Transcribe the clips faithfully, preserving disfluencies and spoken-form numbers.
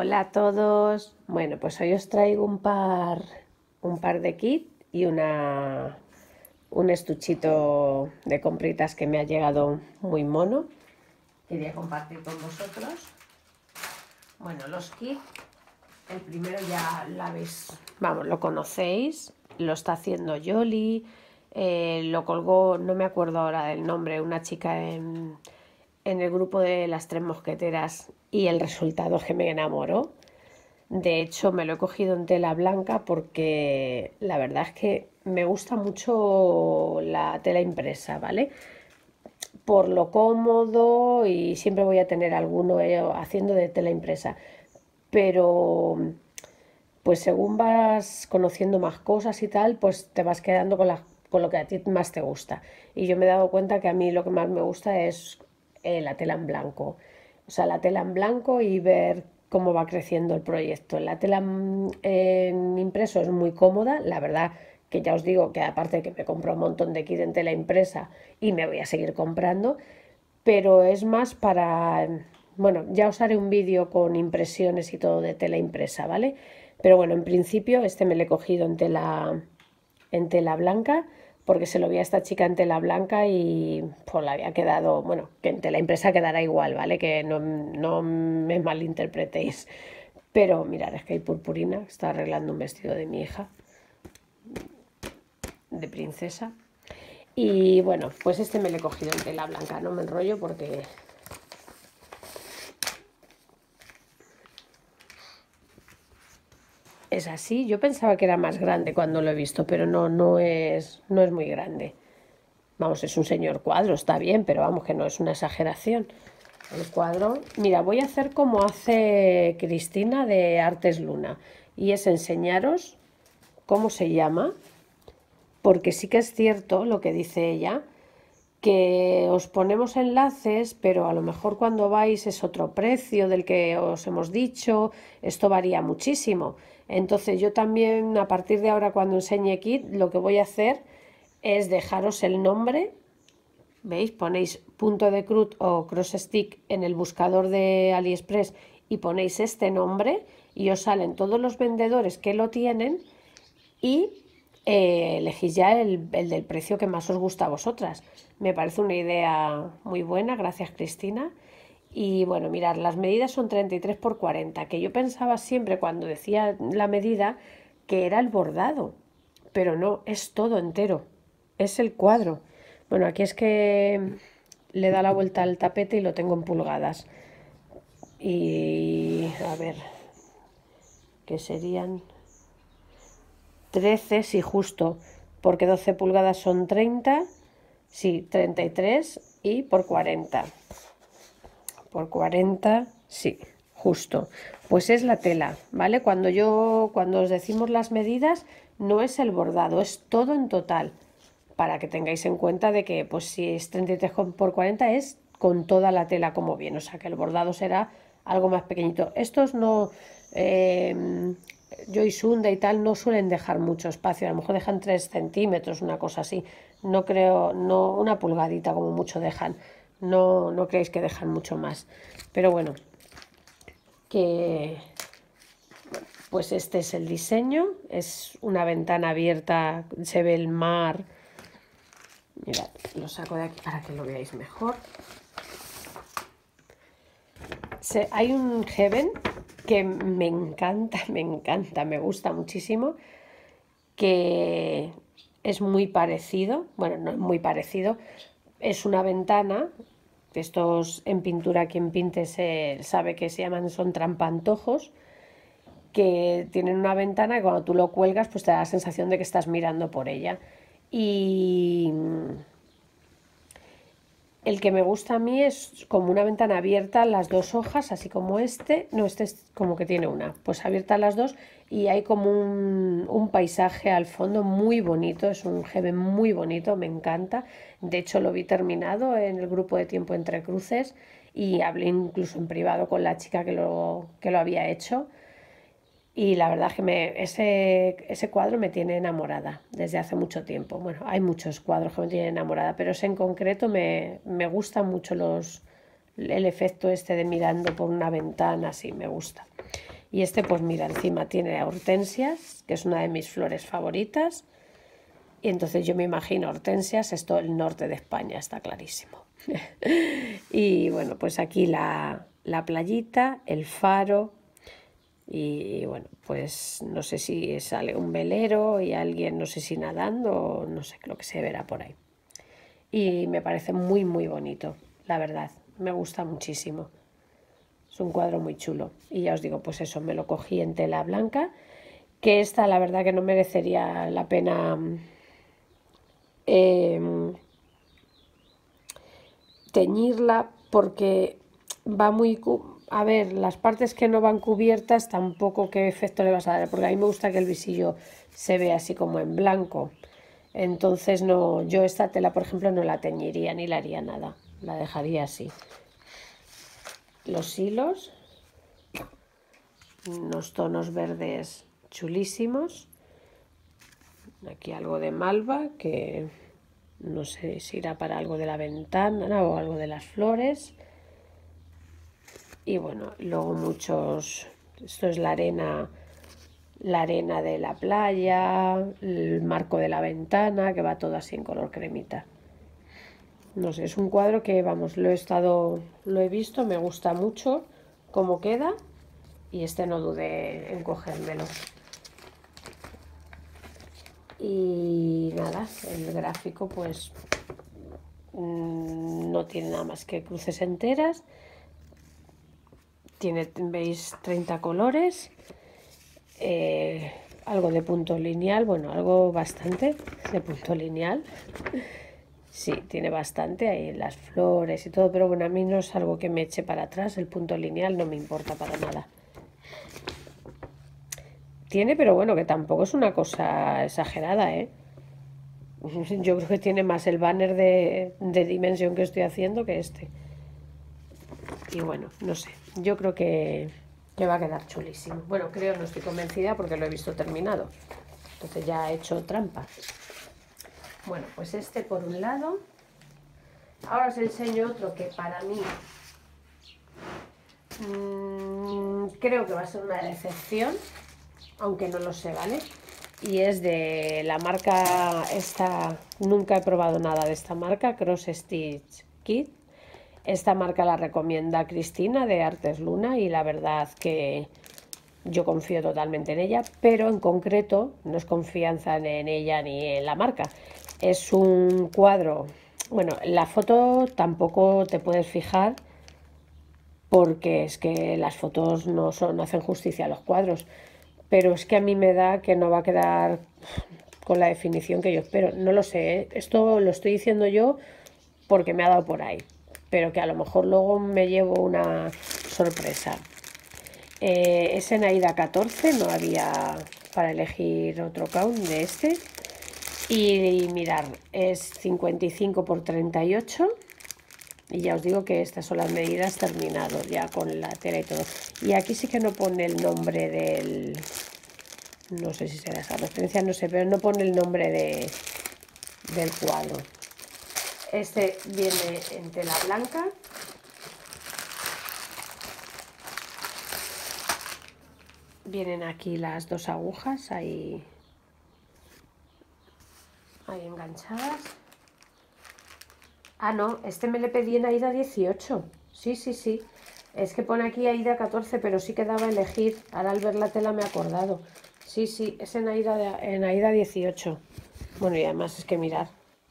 Hola a todos. Bueno, pues hoy os traigo un par, un par de kit y una, un estuchito de compritas que me ha llegado muy mono. Quería compartir con vosotros. Bueno, los kits, el primero ya lo habéis, vamos, lo conocéis, lo está haciendo Yoli, eh, lo colgó, no me acuerdo ahora del nombre, una chica en, en el grupo de las tres mosqueteras y el resultado es que me enamoró. De hecho, me lo he cogido en tela blanca porque la verdad es que me gusta mucho la tela impresa, ¿vale? Por lo cómodo y siempre voy a tener alguno eh, haciendo de tela impresa. Pero pues según vas conociendo más cosas y tal, pues te vas quedando con, la, con lo que a ti más te gusta. Y yo me he dado cuenta que a mí lo que más me gusta es eh, la tela en blanco. O sea, la tela en blanco y ver cómo va creciendo el proyecto. La tela mm, en impreso es muy cómoda, la verdad que ya os digo que aparte de que me compro un montón de kit en tela impresa y me voy a seguir comprando, pero es más para, bueno, ya os haré un vídeo con impresiones y todo de tela impresa, ¿vale? Pero bueno, en principio este me lo he cogido en tela, en tela blanca, porque se lo vi a esta chica en tela blanca y pues le había quedado, bueno, que en tela impresa quedará igual, ¿vale? Que no, no me malinterpretéis. Pero mirad, es que hay purpurina, está arreglando un vestido de mi hija, de princesa. Y bueno, pues este me lo he cogido en tela blanca, no me enrollo porque es así. Yo pensaba que era más grande cuando lo he visto, pero no, no es, no es muy grande. Vamos, es un señor cuadro, está bien, pero vamos, que no es una exageración. El cuadro, mira, voy a hacer como hace Cristina de Artes Luna, y es enseñaros cómo se llama, porque sí que es cierto lo que dice ella, que os ponemos enlaces, pero a lo mejor cuando vais es otro precio del que os hemos dicho, esto varía muchísimo. Entonces yo también a partir de ahora cuando enseñe kit lo que voy a hacer es dejaros el nombre, ¿veis? Ponéis punto de cruz o cross stick en el buscador de AliExpress y ponéis este nombre y os salen todos los vendedores que lo tienen y eh, elegís ya el, el del precio que más os gusta a vosotras. Me parece una idea muy buena, gracias Cristina. Y bueno, mirad, las medidas son treinta y tres por cuarenta, que yo pensaba siempre cuando decía la medida que era el bordado, pero no, es todo entero, es el cuadro. Bueno, aquí es que le da la vuelta al tapete y lo tengo en pulgadas. Y a ver, ¿qué serían? trece, sí, justo, porque doce pulgadas son treinta, sí, treinta y tres y por cuarenta. Por cuarenta, sí, justo. Pues es la tela, ¿vale? Cuando yo, cuando os decimos las medidas, no es el bordado, es todo en total, para que tengáis en cuenta de que, pues si es treinta y tres por cuarenta es con toda la tela como bien, o sea que el bordado será algo más pequeñito. Estos no, eh, Joy Sunday y tal no suelen dejar mucho espacio, a lo mejor dejan tres centímetros, una cosa así. No creo, no, una pulgadita como mucho dejan. No, no creéis que dejan mucho más. Pero bueno, que pues este es el diseño. Es una ventana abierta, se ve el mar. Mirad, lo saco de aquí para que lo veáis mejor. Se, hay un Heaven que me encanta, me encanta, me gusta muchísimo, que es muy parecido, bueno, no es muy parecido, es una ventana, estos en pintura quien pinte se sabe que se llaman, son trampantojos, que tienen una ventana que cuando tú lo cuelgas pues te da la sensación de que estás mirando por ella. Y el que me gusta a mí es como una ventana abierta, las dos hojas, así como este. No, este es como que tiene una. Pues abiertas las dos y hay como un, un paisaje al fondo muy bonito. Es un Heaven muy bonito, me encanta. De hecho, lo vi terminado en el grupo de Tiempo Entre Cruces y hablé incluso en privado con la chica que lo, que lo había hecho. Y la verdad es que me, ese, ese cuadro me tiene enamorada desde hace mucho tiempo. Bueno, hay muchos cuadros que me tienen enamorada, pero ese en concreto me, me gusta mucho los, el efecto este de mirando por una ventana, sí, me gusta. Y este, pues mira, encima tiene hortensias, que es una de mis flores favoritas. Y entonces yo me imagino hortensias, esto el norte de España, está clarísimo. Y bueno, pues aquí la, la playita, el faro. Y bueno, pues no sé si sale un velero y alguien, no sé si nadando o no sé, creo que se verá por ahí. Y me parece muy, muy bonito, la verdad. Me gusta muchísimo. Es un cuadro muy chulo. Y ya os digo, pues eso, me lo cogí en tela blanca, que esta la verdad que no merecería la pena eh, teñirla porque va muy... A ver, las partes que no van cubiertas tampoco qué efecto le vas a dar, porque a mí me gusta que el visillo se vea así como en blanco. Entonces no, yo esta tela, por ejemplo, no la teñiría ni la haría nada, la dejaría así. Los hilos, unos tonos verdes chulísimos. Aquí algo de malva, que no sé si irá para algo de la ventana o algo de las flores. Y bueno, luego muchos, esto es la arena, la arena de la playa, el marco de la ventana, que va todo así en color cremita. No sé, es un cuadro que, vamos, lo he estado, lo he visto, me gusta mucho cómo queda y este no dudé en cogérmelo. Y nada, el gráfico pues no tiene nada más que cruces enteras. Tiene, veis, treinta colores, eh, algo de punto lineal, bueno, algo bastante de punto lineal. Sí, tiene bastante ahí las flores y todo, pero bueno, a mí no es algo que me eche para atrás, el punto lineal no me importa para nada. Tiene, pero bueno, que tampoco es una cosa exagerada, ¿eh? Yo creo que tiene más el banner de, de dimensión que estoy haciendo que este. Y bueno, no sé, yo creo que, que va a quedar chulísimo. Bueno, creo, no estoy convencida porque lo he visto terminado. Entonces ya he hecho trampa. Bueno, pues este por un lado. Ahora os enseño otro que para mí mmm, creo que va a ser una decepción, aunque no lo sé, ¿vale? Y es de la marca esta, nunca he probado nada de esta marca, Cross Stitch Kit. Esta marca la recomienda Cristina de Artes Luna y la verdad que yo confío totalmente en ella, pero en concreto no es confianza en ella ni en la marca. Es un cuadro, bueno, la foto tampoco te puedes fijar porque es que las fotos no, son, no hacen justicia a los cuadros, pero es que a mí me da que no va a quedar con la definición que yo espero. No lo sé, ¿eh? Esto lo estoy diciendo yo porque me ha dado por ahí, pero que a lo mejor luego me llevo una sorpresa. Eh, es en AIDA catorce, no había para elegir otro count de este. Y, y mirar, es cincuenta y cinco por treinta y ocho. Y ya os digo que estas son las medidas terminado ya con la tela y todo. Y aquí sí que no pone el nombre del... No sé si será esa referencia, no sé, pero no pone el nombre de, del cuadro. Este viene en tela blanca. Vienen aquí las dos agujas ahí, ahí enganchadas. Ah, no, este me le pedí en AIDA dieciocho. Sí, sí, sí. Es que pone aquí AIDA catorce, pero sí que daba a elegir. Ahora al ver la tela me he acordado. Sí, sí, es en AIDA, en AIDA dieciocho. Bueno, y además es que mirad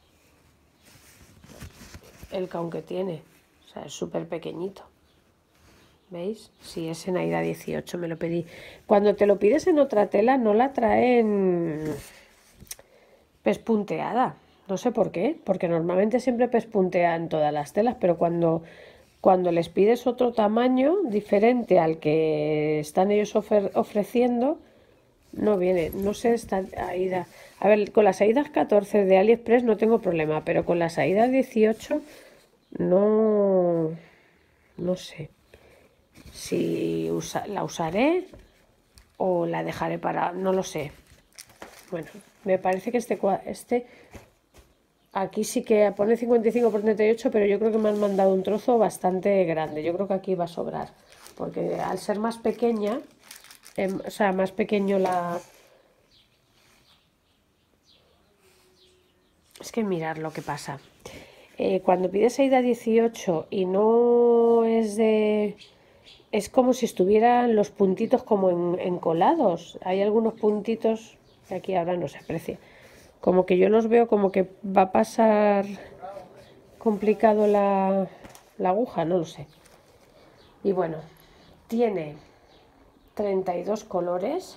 el count que tiene. O sea, es súper pequeñito. ¿Veis? Sí, es en AIDA dieciocho, me lo pedí. Cuando te lo pides en otra tela no la traen pespunteada. No sé por qué, porque normalmente siempre pespuntean todas las telas, pero cuando, cuando les pides otro tamaño diferente al que están ellos ofre ofreciendo, no viene. No sé, esta AIDA. A ver, con las AIDA catorce de AliExpress no tengo problema, pero con las AIDA dieciocho no, no sé si usa, la usaré o la dejaré para... no lo sé. Bueno, me parece que este, este aquí sí que pone cincuenta y cinco por treinta y ocho, pero yo creo que me han mandado un trozo bastante grande. Yo creo que aquí va a sobrar, porque al ser más pequeña, em, o sea, más pequeño la... Es que mirar lo que pasa. Eh, cuando pides Aida dieciocho y no es de... Es como si estuvieran los puntitos como en, encolados. Hay algunos puntitos que aquí ahora no se aprecia. Como que yo los veo como que va a pasar complicado la, la aguja, no lo sé. Y bueno, tiene treinta y dos colores.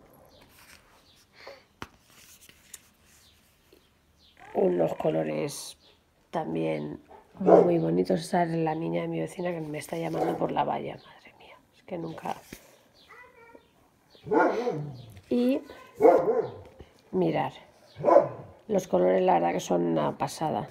Unos colores también muy bonitos. Esa es la niña de mi vecina que me está llamando por la valla. Madre mía, es que nunca... Y mirar, los colores la verdad que son una pasada.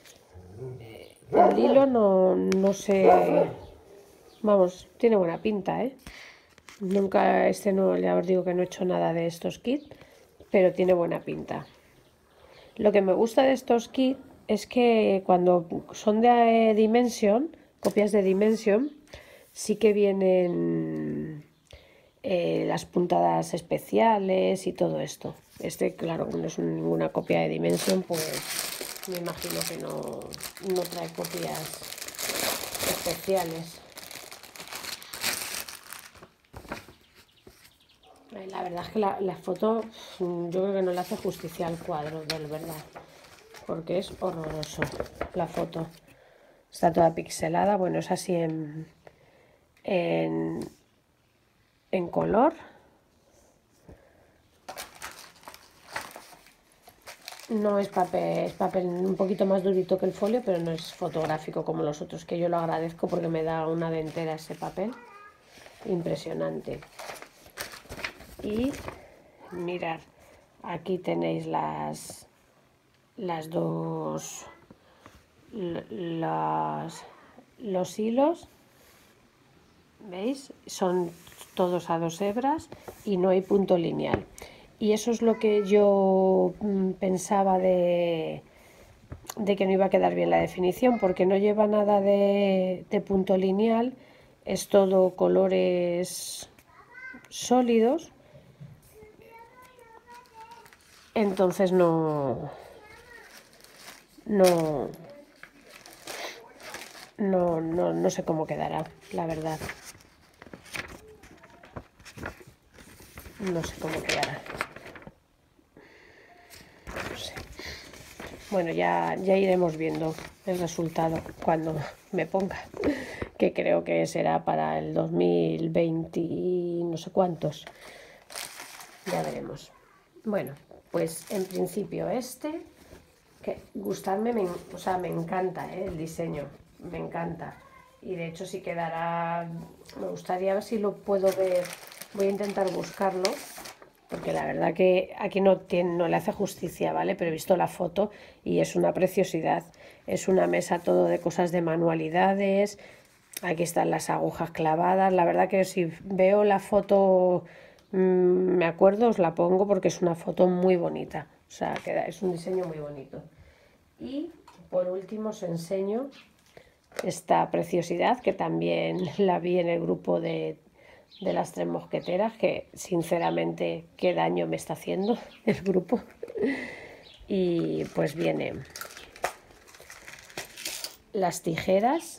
El hilo no, no sé... Vamos, tiene buena pinta, ¿eh? Nunca, este no, ya os digo que no he hecho nada de estos kits, pero tiene buena pinta. Lo que me gusta de estos kits es que cuando son de eh, Dimension, copias de Dimension, sí que vienen eh, las puntadas especiales y todo esto. Este, claro, como no es ninguna copia de Dimension, pues me imagino que no, no trae copias especiales. La verdad es que la, la foto yo creo que no le hace justicia al cuadro, de verdad, porque es horroroso la foto. Está toda pixelada, bueno, es así en, en, en color. No es papel, es papel un poquito más durito que el folio, pero no es fotográfico como los otros, que yo lo agradezco porque me da una dentera ese papel. Impresionante. Y mirad, aquí tenéis las, las dos, las, los hilos, ¿veis? Son todos a dos hebras y no hay punto lineal. Y eso es lo que yo pensaba de, de que no iba a quedar bien la definición, porque no lleva nada de, de punto lineal, es todo colores sólidos. Entonces no, no, no, no, no sé cómo quedará, la verdad. No sé cómo quedará. No sé. Bueno, ya, ya iremos viendo el resultado cuando me ponga, que creo que será para el dos mil veinte y no sé cuántos. Ya veremos. Bueno, pues en principio este, que gustarme, me, o sea, me encanta, ¿eh? El diseño, me encanta. Y de hecho si quedará, me gustaría ver si lo puedo ver, voy a intentar buscarlo, porque la verdad que aquí no, tiene, no le hace justicia, ¿vale? Pero he visto la foto y es una preciosidad. Es una mesa todo de cosas de manualidades, aquí están las agujas clavadas. La verdad que si veo la foto, mmm, me acuerdo, os la pongo porque es una foto muy bonita. O sea, queda, es un diseño muy bonito. Y por último os enseño esta preciosidad que también la vi en el grupo de, de las tres mosqueteras, que sinceramente qué daño me está haciendo el grupo. Y pues viene las tijeras.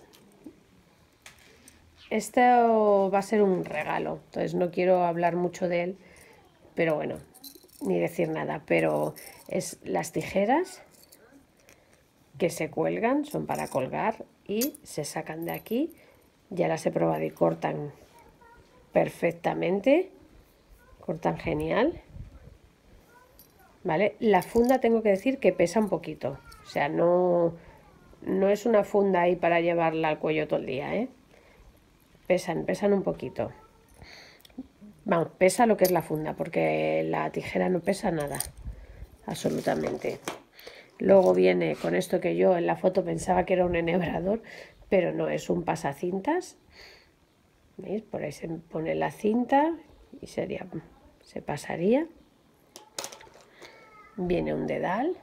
Esto va a ser un regalo, entonces no quiero hablar mucho de él, pero bueno, ni decir nada, pero es las tijeras que se cuelgan, son para colgar y se sacan de aquí. Ya las he probado y cortan perfectamente, cortan genial, ¿vale? La funda tengo que decir que pesa un poquito, o sea, no, no es una funda ahí para llevarla al cuello todo el día, ¿eh? Pesan, pesan un poquito. Vamos, pesa lo que es la funda, porque la tijera no pesa nada, absolutamente. Luego viene con esto que yo en la foto pensaba que era un enhebrador, pero no, es un pasacintas. ¿Veis? Por ahí se pone la cinta y sería, se pasaría. Viene un dedal,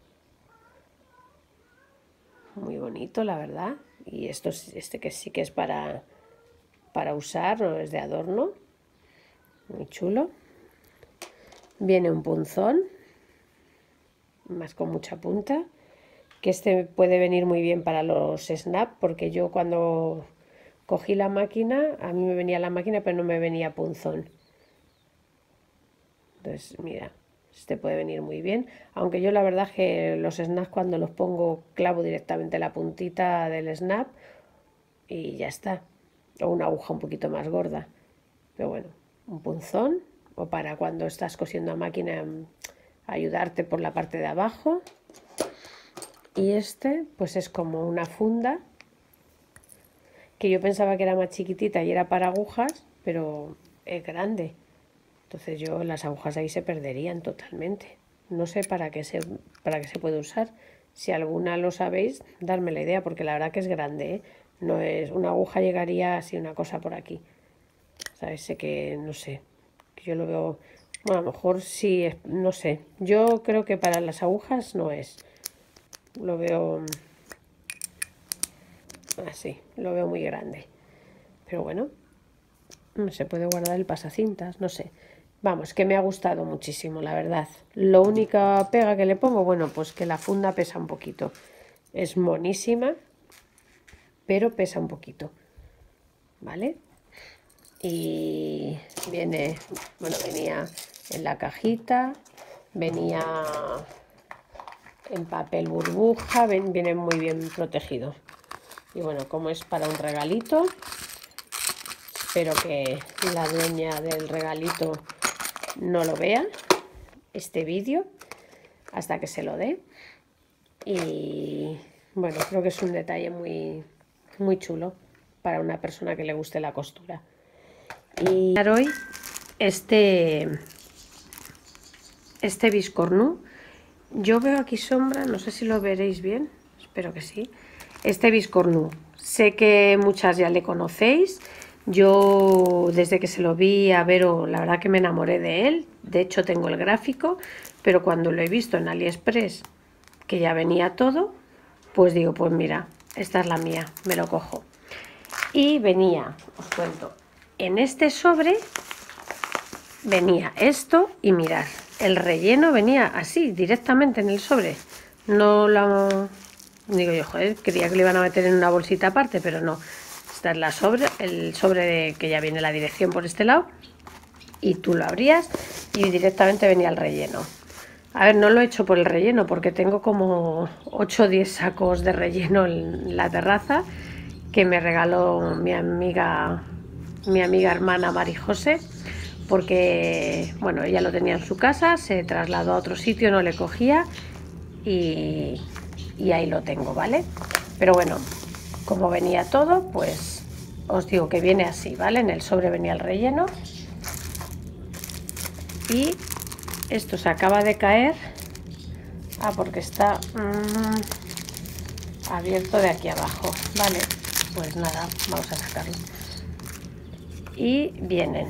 muy bonito la verdad. Y esto, este que sí que es para, para usar, no es de adorno. muy chulo. Viene un punzón, más con mucha punta, que este puede venir muy bien para los snap, porque yo cuando cogí la máquina, a mí me venía la máquina, pero no me venía punzón. Entonces, mira, este puede venir muy bien, aunque yo la verdad que los snaps cuando los pongo clavo directamente la puntita del snap y ya está, o una aguja un poquito más gorda, pero bueno, un punzón, o para cuando estás cosiendo a máquina ayudarte por la parte de abajo. Y este pues es como una funda, que yo pensaba que era más chiquitita y era para agujas, pero es grande. Entonces yo las agujas ahí se perderían totalmente. No sé para qué se, para qué se puede usar. Si alguna lo sabéis, darme la idea, porque la verdad que es grande, ¿eh? No es una aguja, llegaría así una cosa por aquí. ¿Sabes? Sé que, no sé, yo lo veo, bueno, a lo mejor sí, no sé. Yo creo que para las agujas no es. Lo veo así, lo veo muy grande. Pero bueno, no se puede guardar el pasacintas, no sé. Vamos, que me ha gustado muchísimo, la verdad. Lo única pega que le pongo, bueno, pues que la funda pesa un poquito. Es monísima, pero pesa un poquito, ¿vale? Y viene, bueno, venía en la cajita, venía en papel burbuja, ven, viene muy bien protegido. Y bueno, como es para un regalito, espero que la dueña del regalito no lo vea, este vídeo, hasta que se lo dé. Y bueno, creo que es un detalle muy, muy chulo para una persona que le guste la costura. Y hoy este, este Biscornu, yo veo aquí sombra, no sé si lo veréis bien, espero que sí. Este Biscornu, sé que muchas ya le conocéis. Yo desde que se lo vi a Vero, la verdad que me enamoré de él. De hecho tengo el gráfico, pero cuando lo he visto en AliExpress, que ya venía todo, pues digo, pues mira, esta es la mía, me lo cojo. Y venía, os cuento, en este sobre venía esto y mirad, el relleno venía así, directamente en el sobre. No lo... Digo yo, joder, creía que lo iban a meter en una bolsita aparte, pero no. Esta es la sobre, el sobre de, que ya viene la dirección por este lado. Y tú lo abrías y directamente venía el relleno. A ver, no lo he hecho por el relleno porque tengo como ocho o diez sacos de relleno en la terraza que me regaló mi amiga, mi amiga hermana Mari José, porque bueno, ella lo tenía en su casa, se trasladó a otro sitio, no le cogía y, y ahí lo tengo, ¿vale? Pero bueno, como venía todo, pues os digo que viene así, ¿vale? En el sobre venía el relleno y esto se acaba de caer, ah, porque está mmm, abierto de aquí abajo, ¿vale? Pues nada, vamos a sacarlo. Y vienen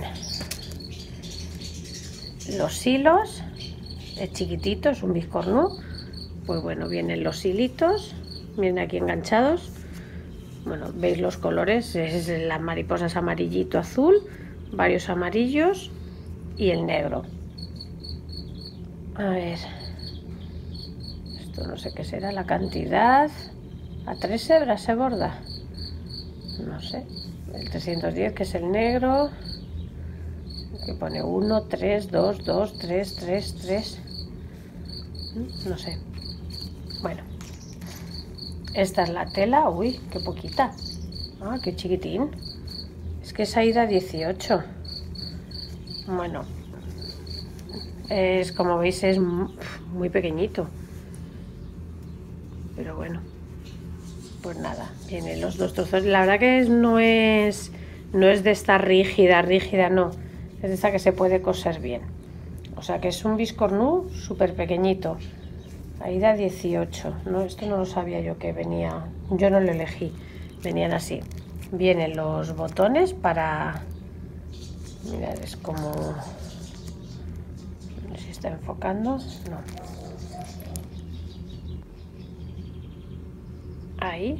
los hilos, es chiquitito, es un Biscornu. Pues bueno, vienen los hilitos, vienen aquí enganchados. Bueno, veis los colores, es las mariposas amarillito azul, varios amarillos y el negro. A ver, esto no sé qué será, la cantidad. A tres hebras se borda, no sé, el trescientos diez, que es el negro, que pone uno, tres, dos, dos, tres, tres, tres, no sé. Bueno, esta es la tela. Uy, qué poquita. Ah, qué chiquitín. Es que esa ida dieciocho. Bueno, es, como veis, es muy pequeñito. Pero bueno, pues nada, tiene los dos trozos. La verdad que no es, no es de esta rígida, rígida, no. Es de esta que se puede coser bien. O sea que es un Biscornu súper pequeñito. Aida dieciocho, no, esto no lo sabía yo que venía, yo no lo elegí, venían así. Vienen los botones para, mirad, es como, no sé si está enfocando, no. Ahí,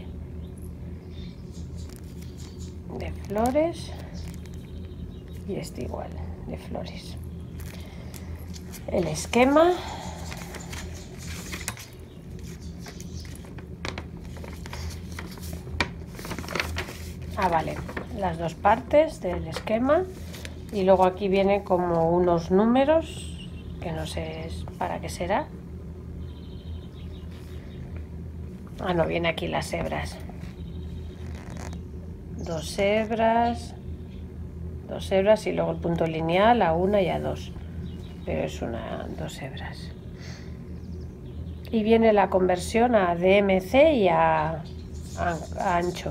de flores, y este igual, de flores. El esquema. Ah, vale, las dos partes del esquema. Y luego aquí viene como unos números, que no sé para qué será. Ah, no, viene aquí las hebras. Dos hebras, dos hebras y luego el punto lineal a una y a dos. Pero es una, dos hebras. Y viene la conversión a D M C y a, a, a Anchor.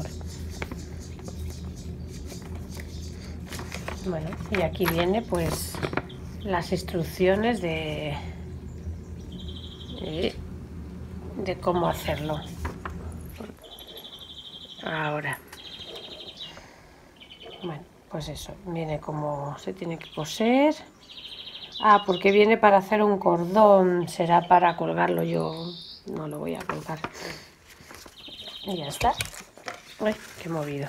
Bueno, y aquí viene pues las instrucciones de, de, de cómo hacerlo. Ahora. Bueno, pues eso, viene como se tiene que coser. Ah, porque viene para hacer un cordón, será para colgarlo, yo no lo voy a colgar. Y ya está. Uy, qué movido.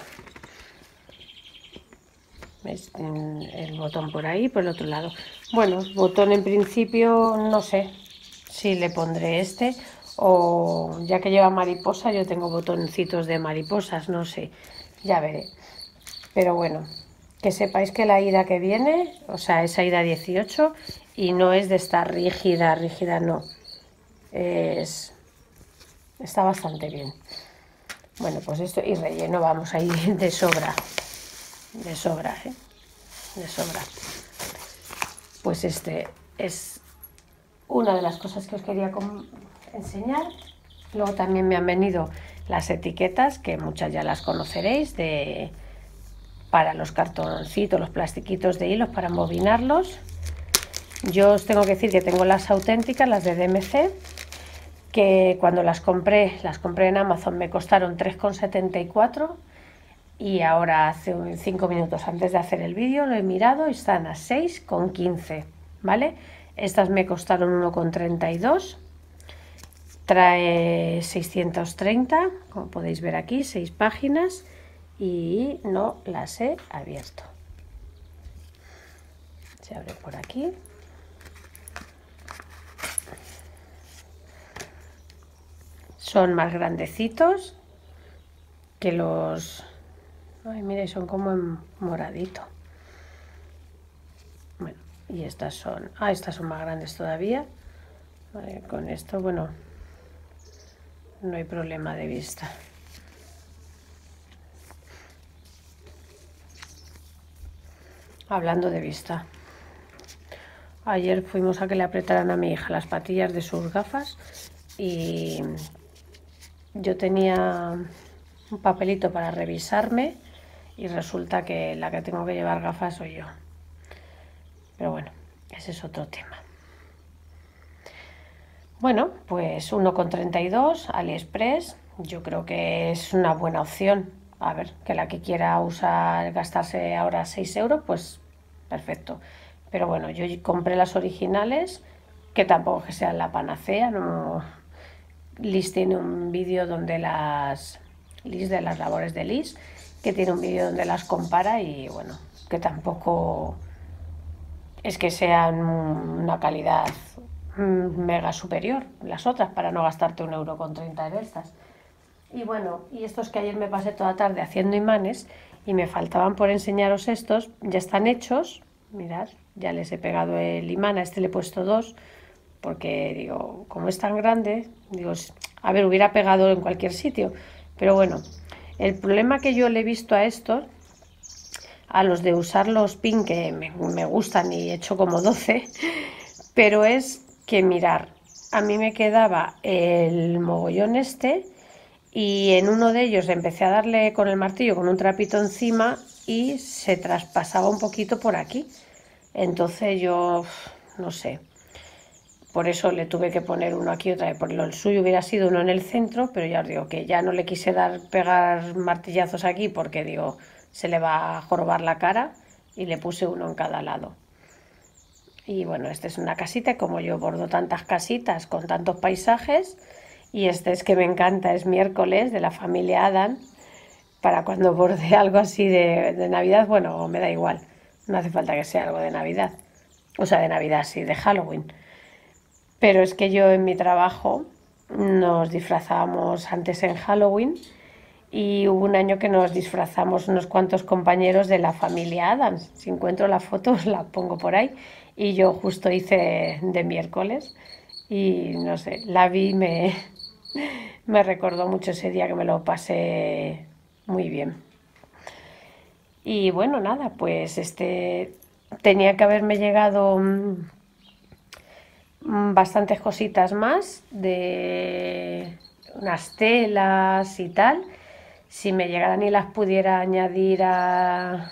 ¿Ves? El botón por ahí, por el otro lado. Bueno, botón en principio, no sé si le pondré este o ya que lleva mariposa, yo tengo botoncitos de mariposas, no sé, ya veré. Pero bueno, que sepáis que la ida que viene, o sea, es ida dieciocho y no es de estar rígida, rígida, no. Es, está bastante bien. Bueno, pues esto y relleno vamos a ir de sobra, de sobra, ¿eh? De sobra. Pues este es una de las cosas que os quería enseñar. Luego también me han venido las etiquetas, que muchas ya las conoceréis, de para los cartoncitos, los plastiquitos de hilos para embobinarlos. Yo os tengo que decir que tengo las auténticas, las de D M C, que cuando las compré, las compré en Amazon, me costaron tres con setenta y cuatro y ahora hace cinco minutos antes de hacer el vídeo lo he mirado y están a seis con quince, ¿vale? Estas me costaron uno con treinta y dos, trae seiscientos treinta, como podéis ver aquí, seis páginas y no las he abierto. Se abre por aquí. Son más grandecitos que los... Ay, mire, son como en moradito. Bueno, y estas son... Ah, estas son más grandes todavía. Vale, con esto, bueno, no hay problema de vista. Hablando de vista. Ayer fuimos a que le apretaran a mi hija las patillas de sus gafas y yo tenía un papelito para revisarme y resulta que la que tengo que llevar gafas soy yo. Pero bueno, ese es otro tema. Bueno, pues uno con treinta y dos, AliExpress, yo creo que es una buena opción. A ver, que la que quiera usar, gastarse ahora seis euros, pues perfecto. Pero bueno, yo compré las originales, que tampoco que sean la panacea, no... Liz tiene un vídeo donde las... Liz de las labores de Liz, que tiene un vídeo donde las compara y bueno, que tampoco es que sean una calidad mega superior las otras, para no gastarte un euro con treinta de estas. Y bueno, y estos que ayer me pasé toda la tarde haciendo imanes y me faltaban por enseñaros estos, ya están hechos, mirad, ya les he pegado el imán, a este le he puesto dos, porque digo, como es tan grande, digo, a ver, hubiera pegado en cualquier sitio, pero bueno, el problema que yo le he visto a estos, a los de usar los pin, que me, me gustan y he hecho como doce, pero es que mirar, a mí me quedaba el mogollón este y en uno de ellos empecé a darle con el martillo con un trapito encima y se traspasaba un poquito por aquí. Entonces yo no sé, por eso le tuve que poner uno aquí otra vez, porque el suyo hubiera sido uno en el centro, pero ya os digo que ya no le quise dar pegar martillazos aquí porque digo, se le va a jorobar la cara y le puse uno en cada lado. Y bueno, esta es una casita, como yo bordo tantas casitas con tantos paisajes, y este es que me encanta, es miércoles de la familia Adam, para cuando borde algo así de, de Navidad, bueno, me da igual, no hace falta que sea algo de Navidad. O sea, de Navidad, sí, de Halloween. Pero es que yo en mi trabajo nos disfrazábamos antes en Halloween y hubo un año que nos disfrazamos unos cuantos compañeros de la familia Adams. Si encuentro la foto os la pongo por ahí. Y yo justo hice de miércoles y no sé, la vi y me, me recordó mucho ese día que me lo pasé muy bien. Y bueno, nada, pues este tenía que haberme llegado mmm, bastantes cositas más de unas telas y tal. Si me llegaran y las pudiera añadir a,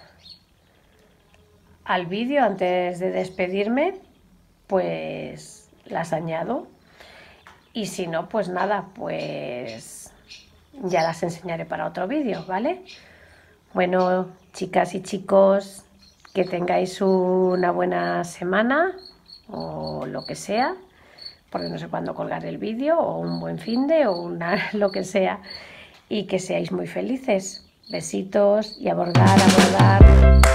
al vídeo antes de despedirme, pues las añado. Y si no, pues nada, pues ya las enseñaré para otro vídeo, ¿vale? Bueno, chicas y chicos, que tengáis una buena semana o lo que sea, porque no sé cuándo colgar el vídeo, o un buen finde o una, lo que sea, y que seáis muy felices. Besitos y a bordar, a bordar.